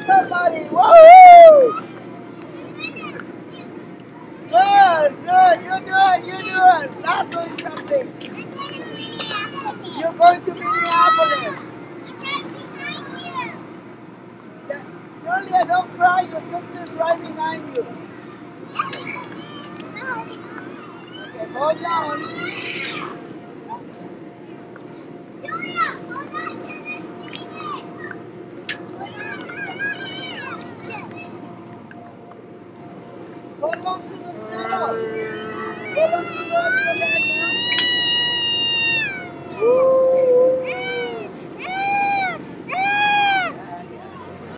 somebody. Woohoo! Good, good. You do it, you do it. Lasso is something. You're going to Minneapolis. Julia, don't cry. Your sister's right behind you. Okay, hold on. Hold on to the saddle. Hold on to the leg now. Woo!